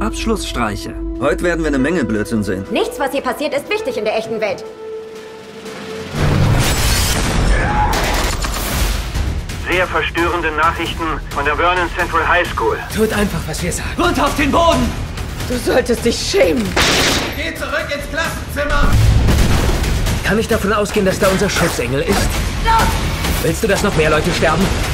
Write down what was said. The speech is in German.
Abschlussstreiche. Heute werden wir eine Menge Blödsinn sehen. Nichts, was hier passiert, ist wichtig in der echten Welt. Sehr verstörende Nachrichten von der Vernon Central High School. Tut einfach, was wir sagen. Runter auf den Boden! Du solltest dich schämen. Geh zurück ins Klassenzimmer! Kann ich davon ausgehen, dass da unser Schutzengel ist? Willst du, dass noch mehr Leute sterben?